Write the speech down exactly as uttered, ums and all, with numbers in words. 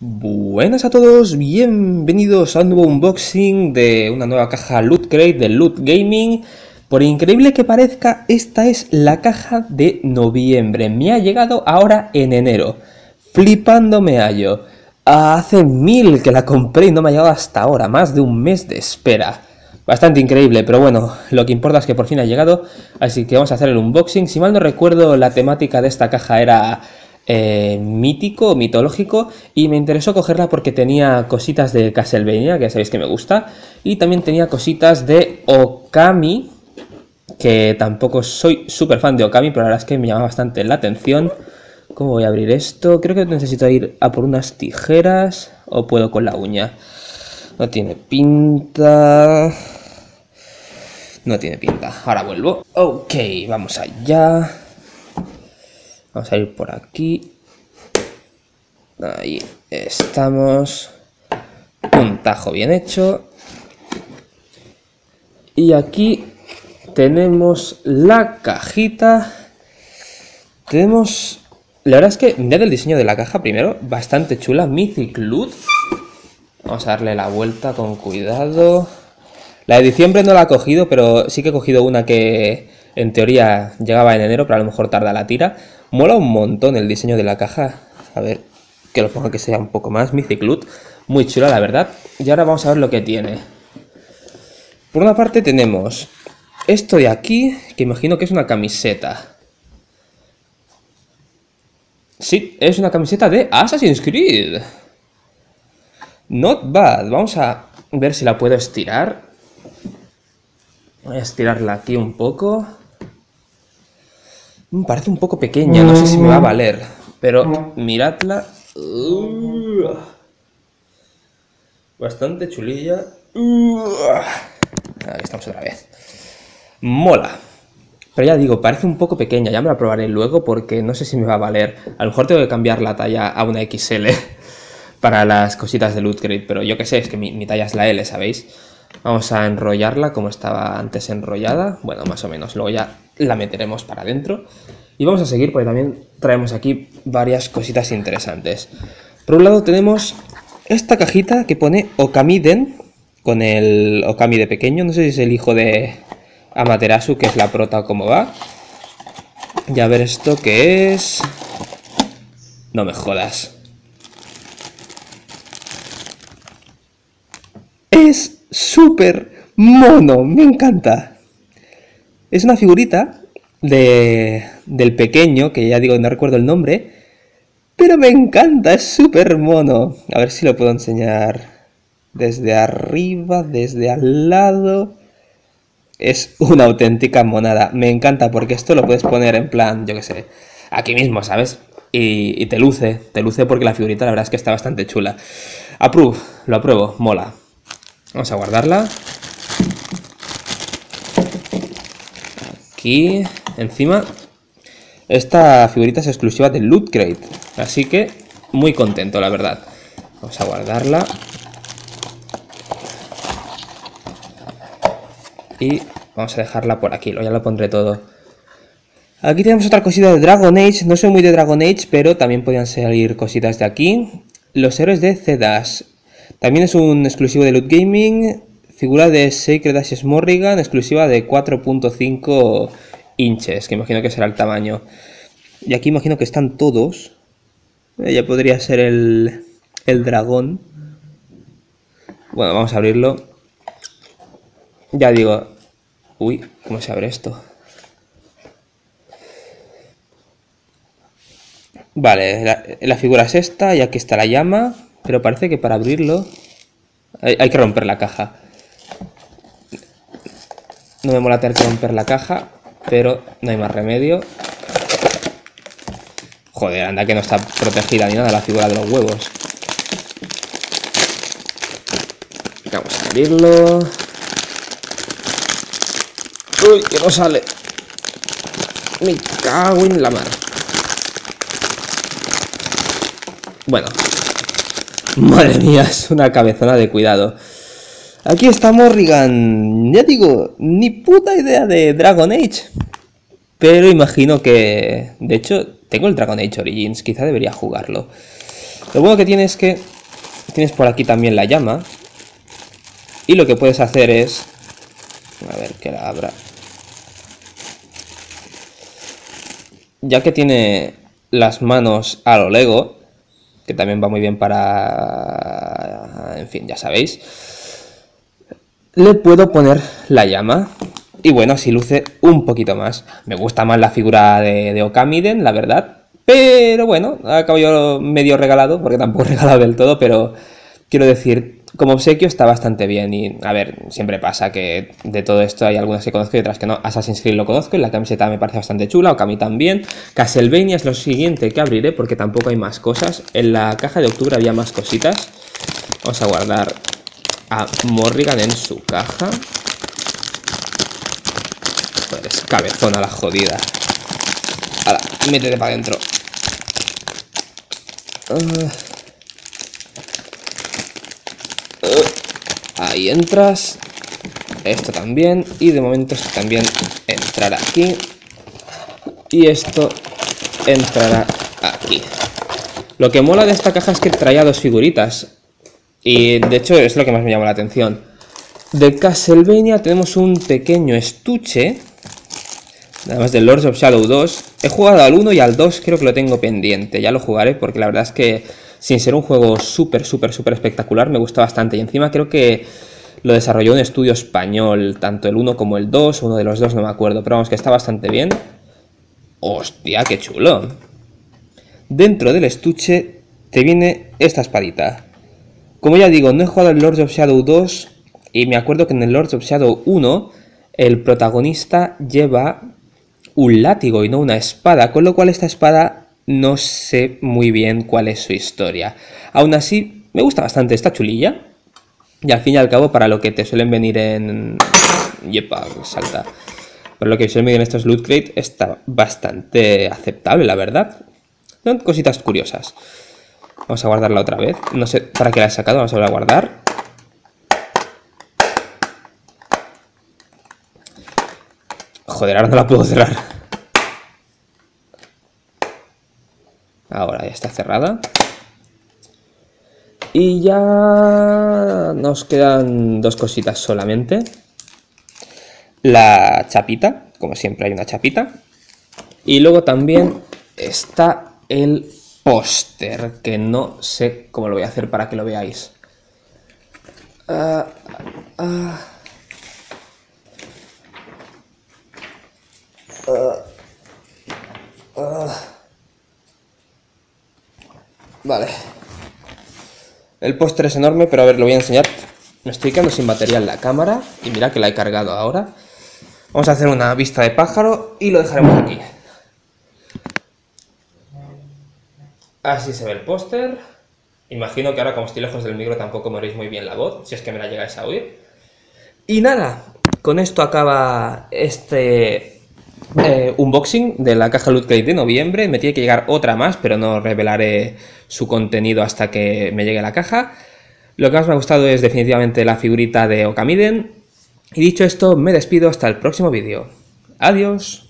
Buenas a todos, bienvenidos a un nuevo unboxing de una nueva caja Loot Crate de Loot Gaming. Por increíble que parezca, esta es la caja de noviembre. Me ha llegado ahora en enero. Flipando me hallo. Hace mil que la compré y no me ha llegado hasta ahora, más de un mes de espera. Bastante increíble, pero bueno, lo que importa es que por fin ha llegado, así que vamos a hacer el unboxing. Si mal no recuerdo, la temática de esta caja era eh, mítico, mitológico, y me interesó cogerla porque tenía cositas de Castlevania, que ya sabéis que me gusta, y también tenía cositas de Okami, que tampoco soy súper fan de Okami, pero la verdad es que me llama bastante la atención. ¿Cómo voy a abrir esto? Creo que necesito ir a por unas tijeras, o puedo con la uña. No tiene pinta... No tiene pinta. Ahora vuelvo. Ok, vamos allá. Vamos a ir por aquí. Ahí estamos. Un tajo bien hecho. Y aquí tenemos la cajita. Tenemos... La verdad es que, mirad el diseño de la caja primero. Bastante chula. Mythic Loot. Vamos a darle la vuelta con cuidado. La de diciembre no la he cogido, pero sí que he cogido una que en teoría llegaba en enero, pero a lo mejor tarda la tira. Mola un montón el diseño de la caja. A ver, que lo ponga que sea un poco más. Mythic Loot. Muy chula, la verdad. Y ahora vamos a ver lo que tiene. Por una parte tenemos esto de aquí, que imagino que es una camiseta. Sí, es una camiseta de Assassin's Creed. Not bad. Vamos a ver si la puedo estirar. Voy a estirarla aquí un poco. Me parece un poco pequeña, no sé si me va a valer. Pero miradla. Uh, bastante chulilla. Uh, ahí estamos otra vez. Mola. Pero ya digo, parece un poco pequeña. Ya me la probaré luego porque no sé si me va a valer. A lo mejor tengo que cambiar la talla a una equis ele. Para las cositas de Loot Crate, pero yo que sé, es que mi, mi talla es la ele, ¿sabéis? Vamos a enrollarla como estaba antes enrollada, bueno, más o menos, luego ya la meteremos para adentro. Y vamos a seguir porque también traemos aquí varias cositas interesantes. Por un lado tenemos esta cajita que pone Okamiden, con el Okami de pequeño, no sé si es el hijo de Amaterasu, que es la prota o cómo va. Y a ver esto qué es... No me jodas. Es súper mono, me encanta. Es una figurita de, del pequeño, que ya digo, no recuerdo el nombre, pero me encanta, es súper mono. A ver si lo puedo enseñar desde arriba, desde al lado. Es una auténtica monada, me encanta porque esto lo puedes poner en plan, yo qué sé, aquí mismo, ¿sabes? Y, y te luce, te luce porque la figurita la verdad es que está bastante chula. Approve, lo apruebo, mola. Vamos a guardarla. Aquí, encima. Esta figurita es exclusiva de Loot Crate. Así que, muy contento, la verdad. Vamos a guardarla. Y vamos a dejarla por aquí. Ya lo pondré todo. Aquí tenemos otra cosita de Dragon Age. No soy muy de Dragon Age, pero también podrían salir cositas de aquí. Los héroes de Cedas. También es un exclusivo de Loot Gaming, figura de Sacred Ashes Morrigan, exclusiva de cuatro punto cinco inches, que imagino que será el tamaño. Y aquí imagino que están todos. Eh, ya podría ser el, el dragón. Bueno, vamos a abrirlo. Ya digo... Uy, ¿cómo se abre esto? Vale, la, la figura es esta y aquí está la llama. Pero parece que para abrirlo hay, hay que romper la caja. No me mola tener que romper la caja, pero no hay más remedio. Joder, anda que no está protegida ni nada la figura de los huevos. Vamos a abrirlo. Uy, que no sale. Me cago en la mar. Bueno. Madre mía, es una cabezona de cuidado. Aquí está Morrigan. Ya digo, ni puta idea de Dragon Age. Pero imagino que... De hecho, tengo el Dragon Age Origins. Quizá debería jugarlo. Lo bueno que tiene es que tienes por aquí también la llama. Y lo que puedes hacer es... A ver, que la abra. Ya que tiene las manos a lo Lego, que también va muy bien para... En fin, ya sabéis. Le puedo poner la llama. Y bueno, así luce un poquito más. Me gusta más la figura de, de Okamiden, la verdad. Pero bueno, acabo yo medio regalado, porque tampoco he regalado del todo, pero quiero decir, como obsequio está bastante bien. Y a ver, siempre pasa que de todo esto hay algunas que conozco y otras que no. Assassin's Creed lo conozco y la camiseta me parece bastante chula, Okami también. Castlevania es lo siguiente que abriré porque tampoco hay más cosas. En la caja de octubre había más cositas. Vamos a guardar a Morrigan en su caja. Joder, es cabezona la jodida. Ahora, métete para adentro. Uh, uh, ahí entras. Esto también. Y de momento esto también entrará aquí. Y esto entrará aquí. Lo que mola de esta caja es que traía dos figuritas. Y de hecho es lo que más me llama la atención. De Castlevania tenemos un pequeño estuche. Además del Lords of Shadow dos. He jugado al uno y al dos, creo que lo tengo pendiente. Ya lo jugaré porque la verdad es que, sin ser un juego súper, súper, súper espectacular, me gusta bastante. Y encima creo que lo desarrolló un estudio español, tanto el uno como el dos. Uno de los dos no me acuerdo, pero vamos, que está bastante bien. ¡Hostia, qué chulo! Dentro del estuche te viene esta espadita. Como ya digo, no he jugado al Lords of Shadow dos. Y me acuerdo que en el Lords of Shadow uno el protagonista lleva un látigo y no una espada, con lo cual esta espada no sé muy bien cuál es su historia. Aún así, me gusta bastante esta chulilla. Y al fin y al cabo, para lo que te suelen venir en... Yepa, salta. Para lo que suelen venir en estos Loot Crate, está bastante aceptable, la verdad. Son cositas curiosas. Vamos a guardarla otra vez. No sé para qué la he sacado, vamos a volver a guardar. Joder, ahora no la puedo cerrar. Ahora ya está cerrada. Y ya nos quedan dos cositas solamente. La chapita, como siempre hay una chapita. Y luego también está el póster, que no sé cómo lo voy a hacer para que lo veáis. Uh, uh. Uh, uh. Vale. El póster es enorme, pero a ver, lo voy a enseñar. Me estoy quedando sin batería en la cámara y mira que la he cargado ahora. Vamos a hacer una vista de pájaro y lo dejaremos aquí. Así se ve el póster. Imagino que ahora, como estoy lejos del micro, tampoco me oís muy bien la voz, si es que me la llegáis a oír. Y nada, con esto acaba este... Eh, unboxing de la caja Loot Crate de noviembre. Me tiene que llegar otra más, pero no revelaré su contenido hasta que me llegue la caja. Lo que más me ha gustado es definitivamente la figurita de Okamiden. Y dicho esto, me despido hasta el próximo vídeo. Adiós.